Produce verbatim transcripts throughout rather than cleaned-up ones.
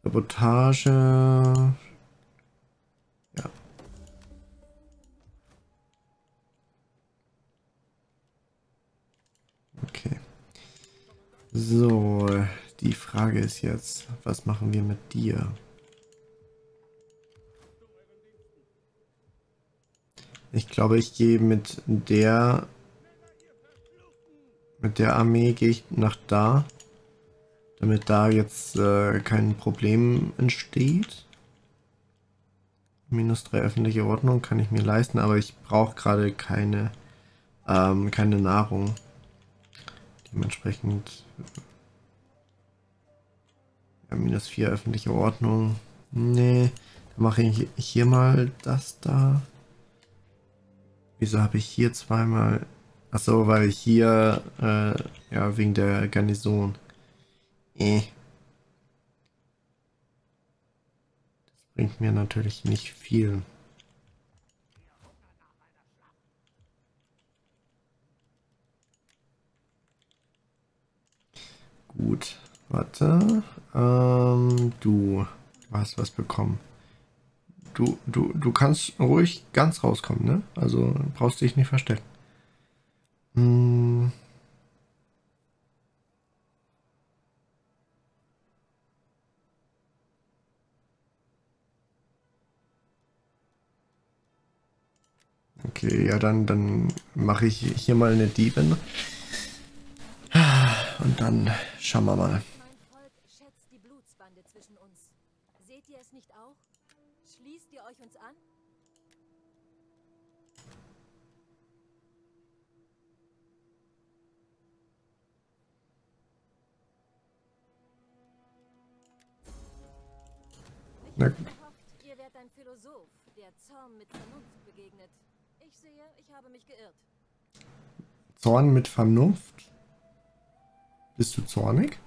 Sabotage. Ja. Okay. So, die Frage ist jetzt, was machen wir mit dir? Ich glaube, ich gehe mit der mit der Armee gehe ich nach da, damit da jetzt äh, kein Problem entsteht. Minus drei öffentliche Ordnung kann ich mir leisten, aber ich brauche gerade keine ähm, keine Nahrung. Dementsprechend ja, minus vier öffentliche Ordnung. Nee, dann mache ich hier mal das da. Wieso habe ich hier zweimal? Achso, weil hier, äh, ja, wegen der Garnison. Eh. Das bringt mir natürlich nicht viel. Gut, warte. Ähm, du, du hast was bekommen. Du, du, du kannst ruhig ganz rauskommen, ne? Also brauchst dich nicht verstecken. Hm. Okay, ja, dann, dann mache ich hier mal eine Diebin. Und dann schauen wir mal. Mein Volk schätzt die Blutsbande zwischen uns. Seht ihr es nicht auch? Schließt ihr euch uns an? Ich habe gehofft, ihr wärt ein Philosoph, der Zorn mit Vernunft begegnet. Ich sehe, ich habe mich geirrt. Zorn mit Vernunft? Bist du zornig?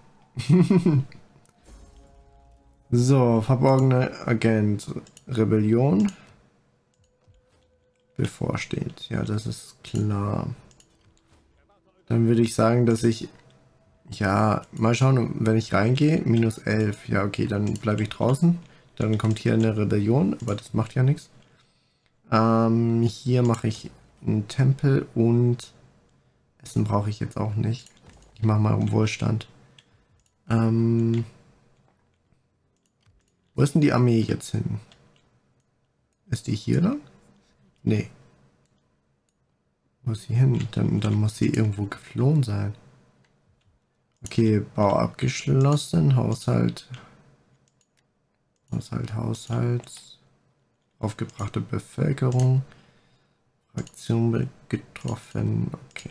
So, verborgener Agent. Rebellion bevorsteht. Ja, das ist klar. Dann würde ich sagen, dass ich... Ja, mal schauen, wenn ich reingehe. Minus elf. Ja, okay, dann bleibe ich draußen. Dann kommt hier eine Rebellion, aber das macht ja nichts. Ähm, hier mache ich einen Tempel und Essen brauche ich jetzt auch nicht. Ich mache mal um Wohlstand. Ähm, wo ist denn die Armee jetzt hin? Ist die hier lang? Nee. Wo ist sie hin? Dann, dann muss sie irgendwo geflohen sein. Okay, Bau abgeschlossen. Haushalt. Haushalt, Haushalt. Aufgebrachte Bevölkerung. Fraktion getroffen. Okay.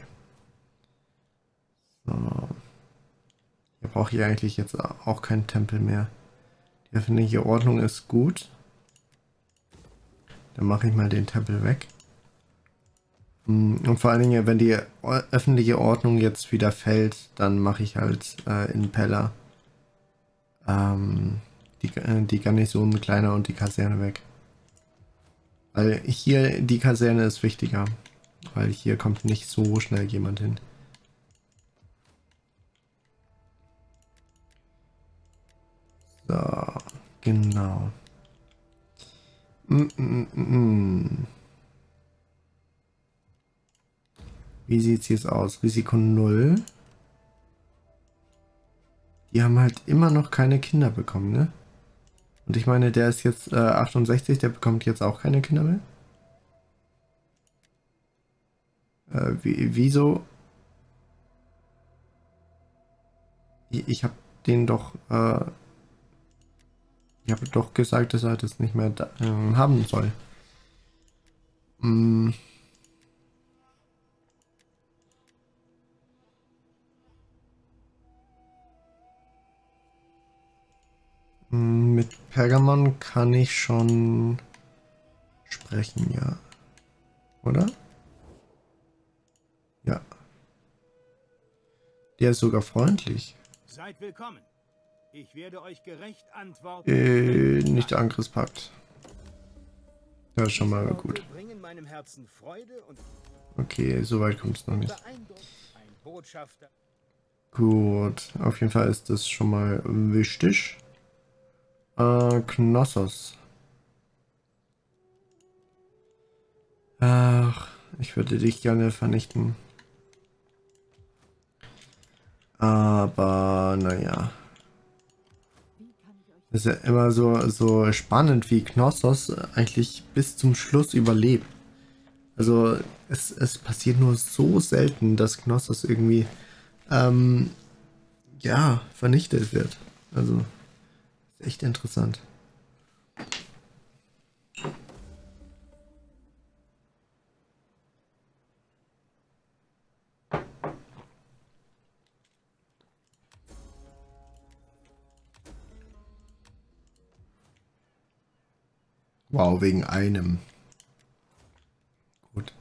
So. Hier brauche ich eigentlich jetzt auch keinen Tempel mehr. Die öffentliche Ordnung ist gut. Dann mache ich mal den Tempel weg. Und vor allen Dingen, wenn die öffentliche Ordnung jetzt wieder fällt, dann mache ich halt äh, in Pella ähm, die, äh, die Garnison kleiner und die Kaserne weg. Weil hier die Kaserne ist wichtiger. Weil hier kommt nicht so schnell jemand hin. So, genau. Mm, mm, mm. Wie sieht es jetzt aus? Risiko null. Die haben halt immer noch keine Kinder bekommen, ne? Und ich meine, der ist jetzt äh, achtundsechzig, der bekommt jetzt auch keine Kinder mehr. Äh, wie, wieso? Ich, ich habe den doch... Äh, ich habe doch gesagt, dass er das nicht mehr da, äh, haben soll. Mm. Mit Pergamon kann ich schon sprechen, ja. Oder? Ja. Der ist sogar freundlich. Seid willkommen. Ich werde euch gerecht antworten. Äh, nicht der Angriffspakt. Das ist schon mal gut. Bringen meinem Herzen Freude und Okay, soweit kommt es noch nicht. beeindruckt ein Botschafter. Gut, auf jeden Fall ist das schon mal wichtig. Äh, Knossos. Ach, ich würde dich gerne vernichten. Aber, naja. Ist ja immer so, so spannend, wie Knossos eigentlich bis zum Schluss überlebt. Also, es, es passiert nur so selten, dass Knossos irgendwie, ähm, ja, vernichtet wird. Also, ist echt interessant. Wow, wegen einem. Gut.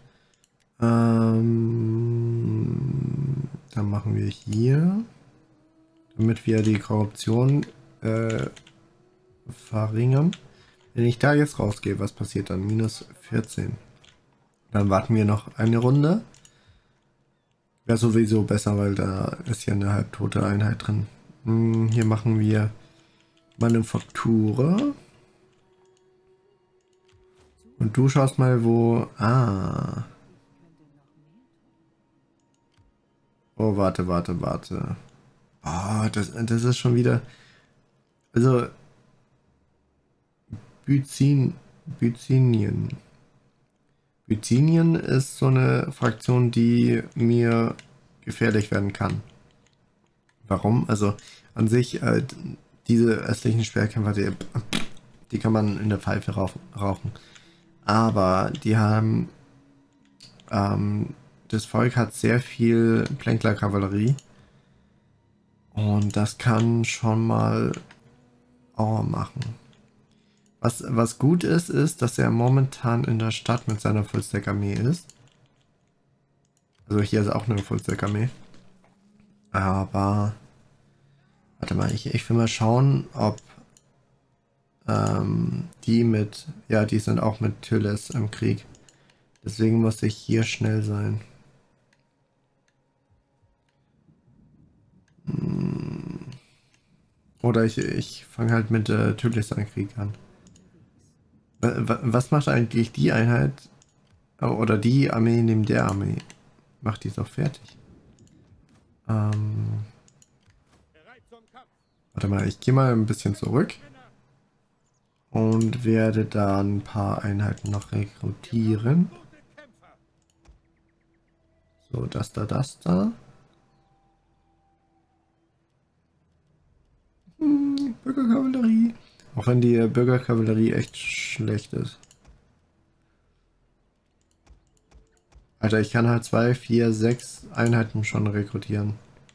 Ähm, dann machen wir hier, damit wir die Korruption äh, verringern. Wenn ich da jetzt rausgehe, was passiert dann? Minus vierzehn. Dann warten wir noch eine Runde. Wäre sowieso besser, weil da ist ja eine halbtote Einheit drin. Hm, hier machen wir Manufaktur. Und du schaust mal, wo... Ah. Oh, warte, warte, warte. Ah, das, das ist schon wieder... Also... Byzin, Byzinien. Byzinien ist so eine Fraktion, die mir gefährlich werden kann. Warum? Also an sich, äh, diese östlichen Speerkämpfer, die, die kann man in der Pfeife rauchen. Aber die haben... Ähm, das Volk hat sehr viel Plänkler-Kavallerie. Und das kann schon mal Aua machen. Was, was gut ist, ist, dass er momentan in der Stadt mit seiner Fullstack-Armee ist. Also hier ist auch eine Fullstack-Armee. Aber... Warte mal, ich, ich will mal schauen, ob ähm, die mit... Ja, die sind auch mit Tylles im Krieg. Deswegen muss ich hier schnell sein. Hm. Oder ich, ich fange halt mit äh, Tylles einen Krieg an. Was macht eigentlich die Einheit oder die Armee neben der Armee? Macht die es auch fertig? Ähm, warte mal, ich gehe mal ein bisschen zurück und werde da ein paar Einheiten noch rekrutieren. So, das da, das da. Hm, Bürgerkavallerie. Auch wenn die Bürgerkavallerie echt schlecht ist. Alter, ich kann halt zwei, vier, sechs Einheiten schon rekrutieren.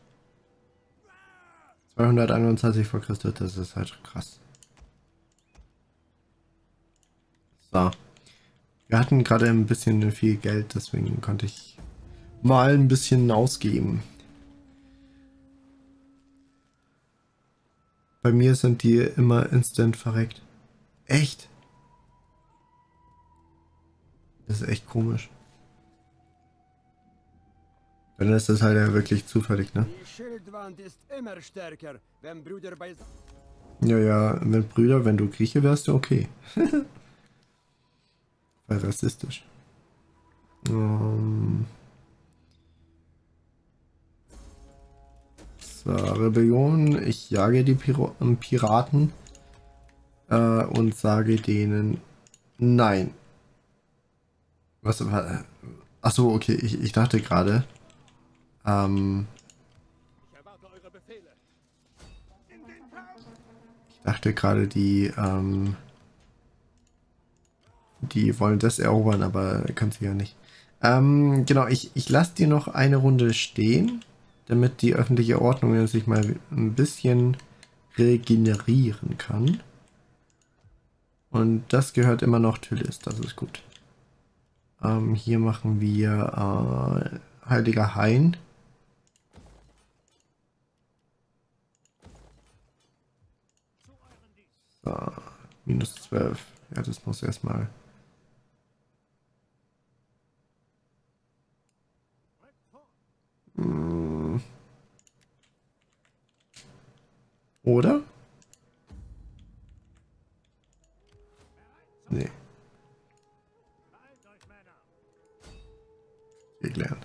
zweihunderteinundzwanzig vor Christus, das ist halt krass. So. Wir hatten gerade ein bisschen viel Geld, deswegen konnte ich mal ein bisschen ausgeben. Bei mir sind die immer instant verreckt. Echt? Das ist echt komisch. Dann ist das halt ja wirklich zufällig, ne? Die Schildwand ist immer stärker, wenn Brüder bei... Ja, ja, wenn Brüder, wenn du Grieche wärst, okay. Weil rassistisch. Um, so, Rebellion. Ich jage die Piro Piraten äh, und sage denen nein. Was war... Achso, okay, ich, ich dachte gerade... Ähm, ich dachte gerade, die, ähm, die wollen das erobern, aber können sie ja nicht. Ähm, genau, ich, ich lasse die noch eine Runde stehen, damit die öffentliche Ordnung sich mal ein bisschen regenerieren kann. Und das gehört immer noch Tyllis, das ist gut. Ähm, hier machen wir äh, Heiliger Hain. So, minus zwölf. Ja, das muss erstmal. Hm. Oder? Nee. Erklären.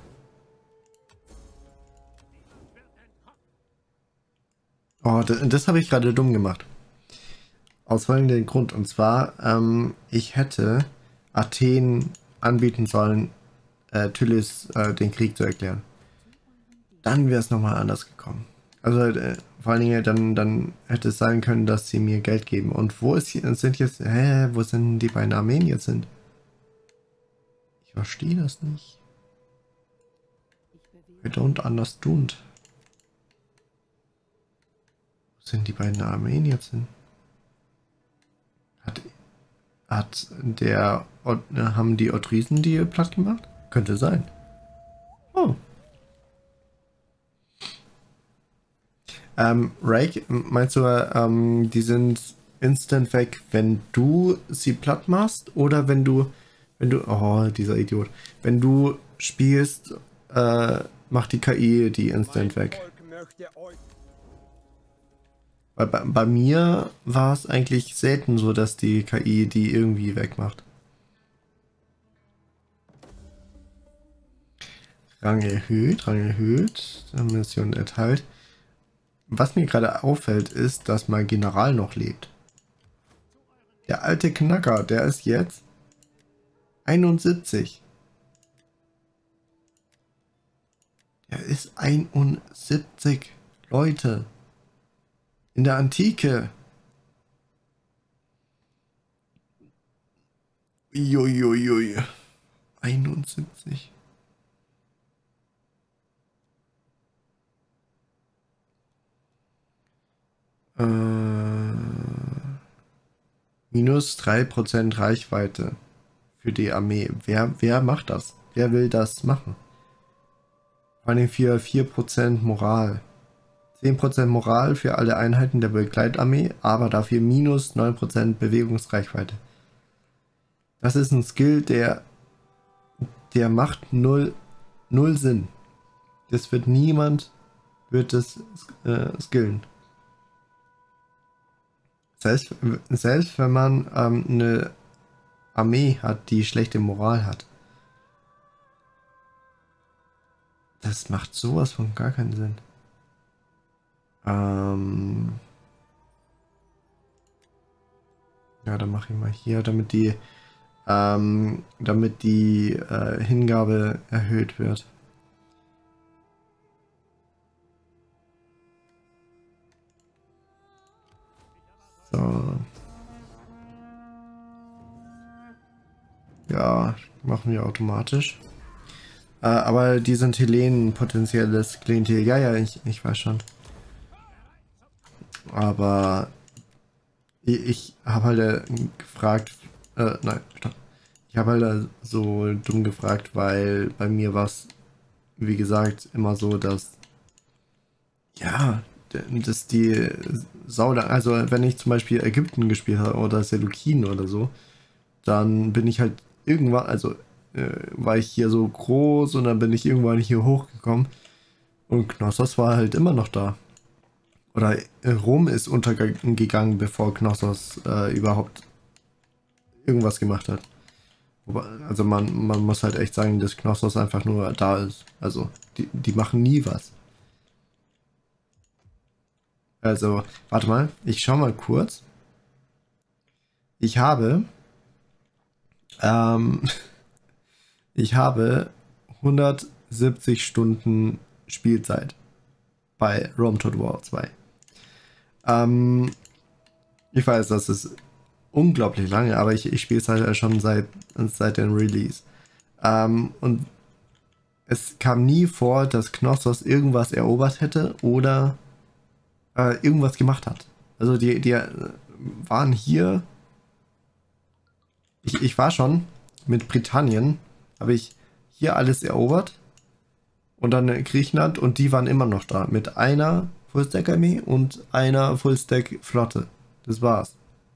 Oh, das, das habe ich gerade dumm gemacht. Aus folgendem Grund. Und zwar, ähm, ich hätte Athen anbieten sollen, äh, Tylis äh, den Krieg zu erklären. Dann wäre es nochmal anders gekommen. Also äh, vor allen Dingen, dann, dann hätte es sein können, dass sie mir Geld geben. Und wo ist hier, sind jetzt, hä, wo sind die beiden Armeen jetzt sind? Ich verstehe das nicht. I don't understand. Wo sind die beiden Armeen jetzt hin? Hat, hat der, haben die Otrisen die platt gemacht? Könnte sein. Oh. Ähm, Rake, meinst du, ähm, die sind instant weg, wenn du sie platt machst oder wenn du, wenn du, oh, dieser Idiot, wenn du spielst, äh, macht die K I die instant weg? Weil bei, bei mir war es eigentlich selten so, dass die K I die irgendwie wegmacht. Rang erhöht, Rang erhöht, Mission erteilt. Was mir gerade auffällt, ist, dass mein General noch lebt. Der alte Knacker, der ist jetzt einundsiebzig. Er ist einundsiebzig, Leute. In der Antike. Uiuiui. einundsiebzig. Äh, minus drei Prozent Reichweite für die Armee. Wer, wer macht das? Wer will das machen? Vor allem für vier Prozent Moral. zehn Prozent Moral für alle Einheiten der Begleitarmee, aber dafür minus neun Prozent Bewegungsreichweite. Das ist ein Skill, der, der macht null, null Sinn. Das wird niemand, wird das äh, skillen. Selbst, selbst wenn man ähm, eine Armee hat, die schlechte Moral hat. Das macht sowas von gar keinen Sinn. Ähm ja, dann mache ich mal hier, damit die, ähm, damit die äh, Hingabe erhöht wird. So. Ja, machen wir automatisch. Äh, aber die sind Hellenen potenzielles Klientel. Ja, ja, ich, ich weiß schon. Aber ich, ich habe halt äh, gefragt, äh, nein, stopp. Ich habe halt äh, so dumm gefragt, weil bei mir war es, wie gesagt, immer so, dass, ja, dass die Sau, also wenn ich zum Beispiel Ägypten gespielt habe oder Seleukiden oder so, dann bin ich halt irgendwann, also äh, war ich hier so groß und dann bin ich irgendwann hier hochgekommen und Knossos war halt immer noch da. Oder äh, Rom ist untergegangen, bevor Knossos äh, überhaupt irgendwas gemacht hat. Also man, man muss halt echt sagen, dass Knossos einfach nur da ist. Also die, die machen nie was. Also, warte mal, ich schau mal kurz. Ich habe, ähm, ich habe hundertsiebzig Stunden Spielzeit bei Rome Total War zwei. Ähm, ich weiß, das ist unglaublich lange, aber ich, ich spiele es halt schon seit, seit dem Release. Ähm, und es kam nie vor, dass Knossos irgendwas erobert hätte oder äh, irgendwas gemacht hat. Also die, die waren hier. Ich, ich war schon mit Britannien, habe ich hier alles erobert. Und dann Griechenland und die waren immer noch da. Mit einer Fullstack-Armee und einer Fullstack-Flotte. Das war's.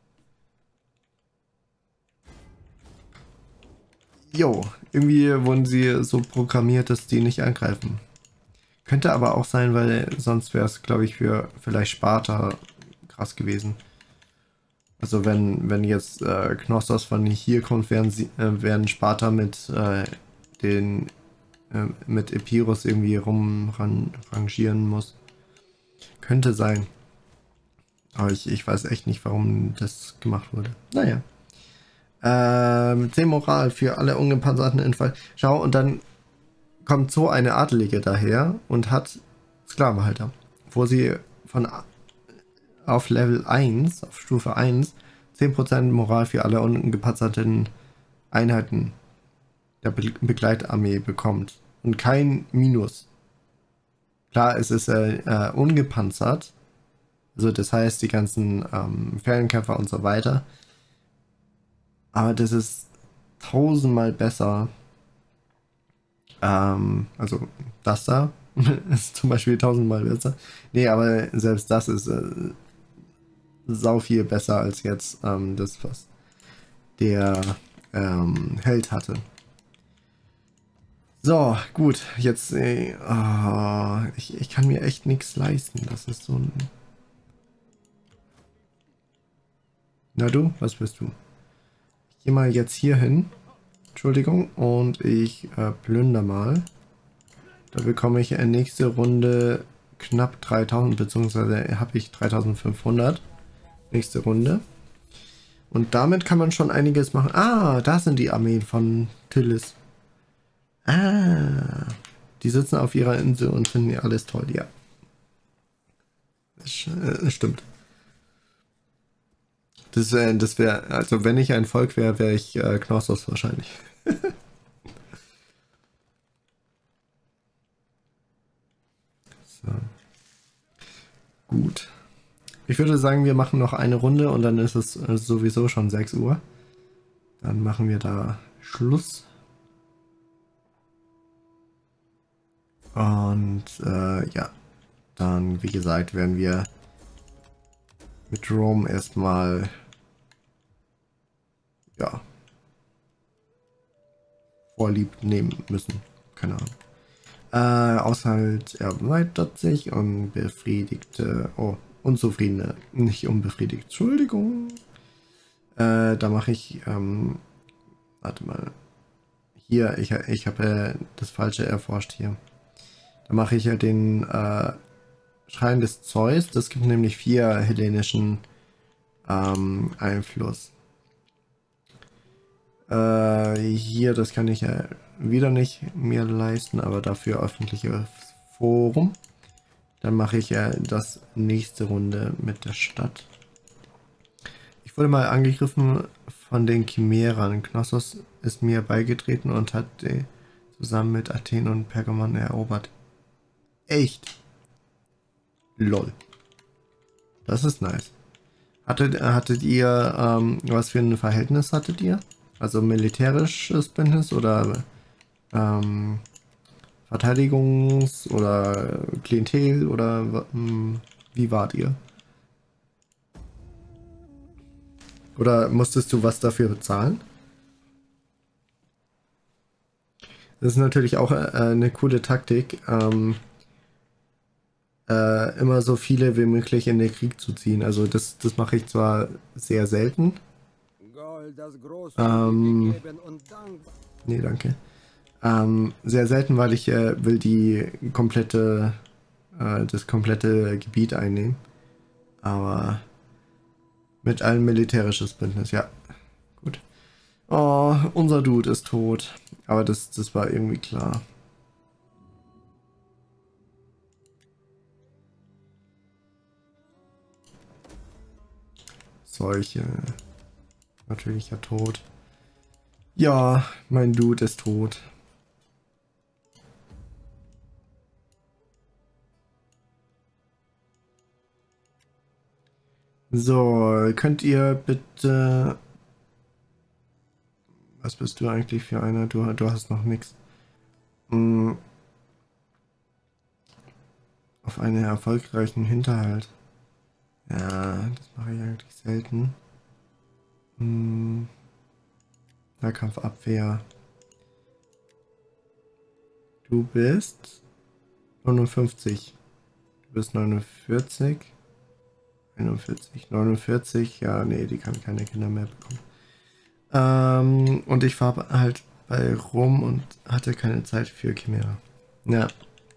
Jo, irgendwie wurden sie so programmiert, dass die nicht angreifen. Könnte aber auch sein, weil sonst wäre es, glaube ich, für vielleicht Sparta krass gewesen. Also wenn, wenn jetzt äh, Knossos von hier kommt, während, sie, äh, während Sparta mit äh, den äh, mit Epirus irgendwie rumrangieren muss. Könnte sein. Aber ich, ich weiß echt nicht, warum das gemacht wurde. Naja. Ähm, zehn Moral für alle ungepanzerten Infall. Schau, und dann kommt so eine Adelige daher und hat Sklavenhalter. Wo sie von auf Level eins, auf Stufe eins, zehn Prozent Moral für alle ungepanzerten Einheiten der Be Begleitarmee bekommt. Und kein Minus. Klar, es ist äh, äh, ungepanzert. Also das heißt, die ganzen ähm, Fernkämpfer und so weiter. Aber das ist tausendmal besser. Ähm, also das da ist zum Beispiel tausendmal besser. Nee, aber selbst das ist äh, sau viel besser als jetzt ähm, das, was der ähm, Held hatte. So, gut. Jetzt, äh, oh, ich, ich kann mir echt nichts leisten. Das ist so ein... Na du, was bist du? Ich gehe mal jetzt hier hin. Entschuldigung. Und ich äh, plünder mal. Da bekomme ich in nächste Runde knapp dreitausend, beziehungsweise habe ich dreitausendfünfhundert. Nächste Runde. Und damit kann man schon einiges machen. Ah, da sind die Armeen von Tillis. Ah, die sitzen auf ihrer Insel und finden ja alles toll, ja. Das, äh, stimmt. Das, äh, das wäre, also wenn ich ein Volk wäre, wäre ich äh, Knossos wahrscheinlich. So. Gut. Ich würde sagen, wir machen noch eine Runde und dann ist es äh, sowieso schon sechs Uhr. Dann machen wir da Schluss. Und äh, ja, dann wie gesagt werden wir mit Rom erstmal ja Vorlieb nehmen müssen. Keine Ahnung. Äh, Aushalt erweitert sich und befriedigte, oh, unzufriedene, nicht unbefriedigt. Entschuldigung. Äh, da mache ich, ähm, warte mal. Hier, ich, ich habe äh, das Falsche erforscht hier. Da mache ich ja den äh, Schrein des Zeus. Das gibt nämlich vier hellenischen ähm, Einfluss. Äh, hier, das kann ich ja wieder nicht mir leisten, aber dafür öffentliches Forum. Dann mache ich ja das nächste Runde mit der Stadt. Ich wurde mal angegriffen von den Chimären. Knossos ist mir beigetreten und hat die zusammen mit Athen und Pergamon erobert. Echt? Lol. Das ist nice. Hattet, hattet ihr, ähm, was für ein Verhältnis hattet ihr? Also militärisches Bündnis oder ähm, Verteidigungs- oder Klientel oder ähm, wie wart ihr? Oder musstest du was dafür bezahlen? Das ist natürlich auch äh, eine coole Taktik, ähm, äh, immer so viele wie möglich in den Krieg zu ziehen. Also das, das mache ich zwar sehr selten. Ähm, nee, danke. Ähm, sehr selten, weil ich äh, will die komplette, äh, das komplette Gebiet einnehmen. Aber mit einem militärisches Bündnis, ja. Gut. Oh, unser Dude ist tot. Aber das, das war irgendwie klar. Solche. Natürlicher Tod. Ja, mein Dude ist tot. So, könnt ihr bitte... Was bist du eigentlich für einer? Du, du hast noch nichts. Hm. Auf einen erfolgreichen Hinterhalt. Ja, das mache ich eigentlich selten. Hm. Nahkampfabwehr. Du bist neunundfünfzig. Du bist neunundvierzig. einundvierzig, neunundvierzig, ja, nee, die kann keine Kinder mehr bekommen. Ähm, und ich war halt bei Rom und hatte keine Zeit für Chimera. Ja.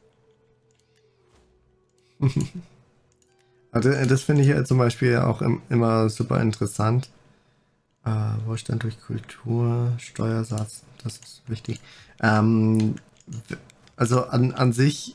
Also, das finde ich ja zum Beispiel auch im, immer super interessant. Äh, Wohlstand durch Kultur, Steuersatz, das ist wichtig. Ähm, also an, an sich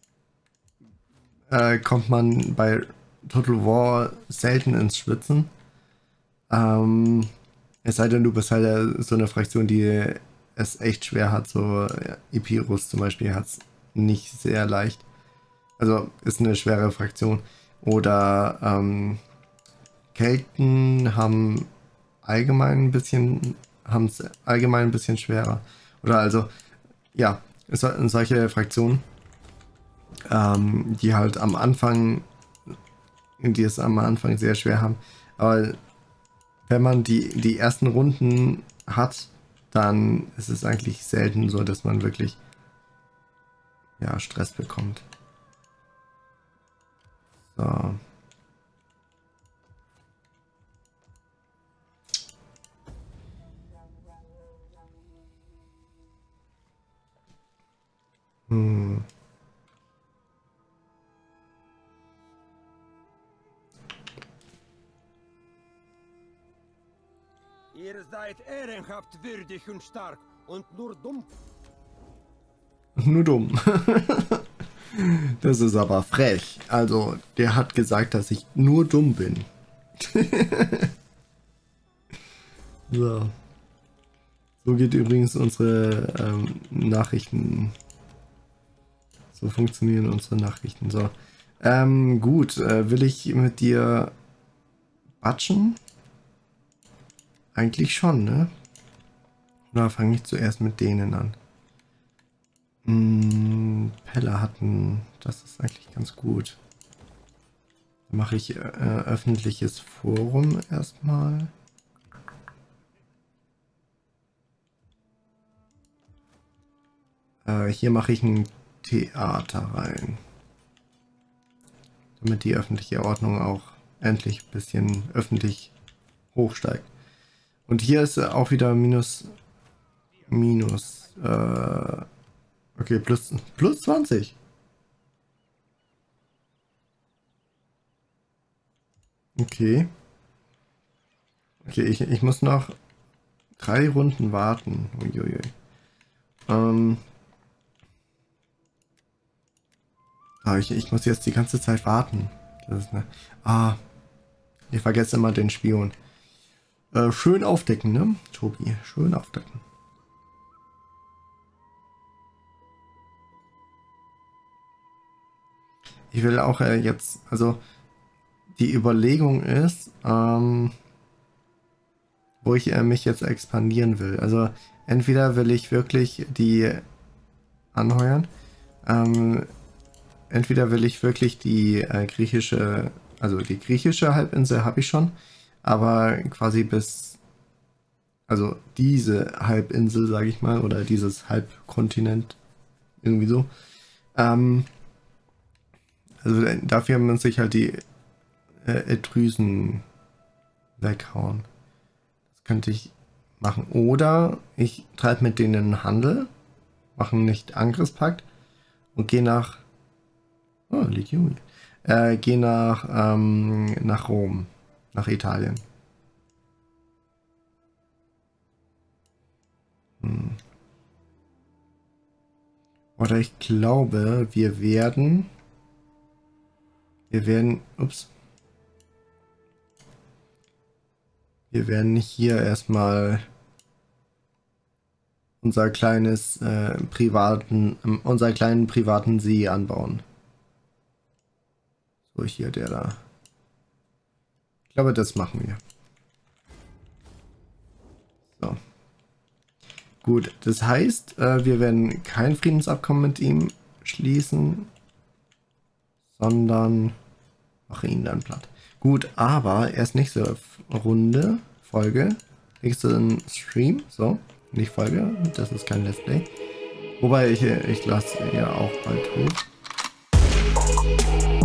äh, kommt man bei Total War selten ins Schwitzen. Ähm, es sei denn, du bist halt so eine Fraktion, die es echt schwer hat. So ja, Epirus zum Beispiel hat es nicht sehr leicht. Also ist eine schwere Fraktion. Oder ähm, Kelten haben allgemein ein bisschen, haben es allgemein ein bisschen schwerer. Oder also, ja, so, solche Fraktionen, ähm, die halt am Anfang, die es am Anfang sehr schwer haben. Aber wenn man die, die ersten Runden hat, dann ist es eigentlich selten so, dass man wirklich ja, Stress bekommt. So. Hm. Ihr seid ehrenhaft, würdig und stark und nur dumm. Nur dumm. Das ist aber frech. Also, der hat gesagt, dass ich nur dumm bin. So. So geht übrigens unsere ähm, Nachrichten. So funktionieren unsere Nachrichten. So. Ähm, gut. Äh, will ich mit dir batschen? Eigentlich schon, ne? Oder fange ich zuerst mit denen an? Hm, Pella hatten. Das ist eigentlich ganz gut. Dann mache ich äh, öffentliches Forum erstmal. Äh, hier mache ich ein Theater rein. Damit die öffentliche Ordnung auch endlich ein bisschen öffentlich hochsteigt. Und hier ist auch wieder minus. Minus. Äh, okay, plus, plus zwanzig. Okay. Okay, ich, ich muss noch drei Runden warten. Uiuiui. Ähm. Ah, ich, ich muss jetzt die ganze Zeit warten. Das ist eine. Ah. Ich vergesse immer den Spion. Äh, schön aufdecken, ne? Tobi, schön aufdecken. Ich will auch äh, jetzt, also die Überlegung ist, ähm, wo ich äh, mich jetzt expandieren will. Also entweder will ich wirklich die anheuern, ähm, entweder will ich wirklich die äh, griechische, also die griechische Halbinsel habe ich schon, aber quasi bis, also diese Halbinsel, sage ich mal, oder dieses Halbkontinent, irgendwie so. Ähm, also dafür muss ich halt die äh, Etrusen weghauen. Das könnte ich machen. Oder ich treibe mit denen Handel, mache einen Nicht-Angriffspakt und gehe nach, oh, Legion, äh, gehe nach, ähm, nach Rom. Nach Italien. Hm. Oder ich glaube, wir werden... Wir werden... Ups. Wir werden hier erstmal unser kleines äh, privaten... Ähm, unser kleinen privaten See anbauen. So, hier der da. Ich glaube, das machen wir. So. Gut, das heißt, äh, wir werden kein Friedensabkommen mit ihm schließen, sondern mache ihn dann platt. Gut, aber erst nächste Runde, Folge, nächsten Stream, so, nicht Folge, das ist kein Let's Play. Wobei ich, ich lasse ja auch bald hoch.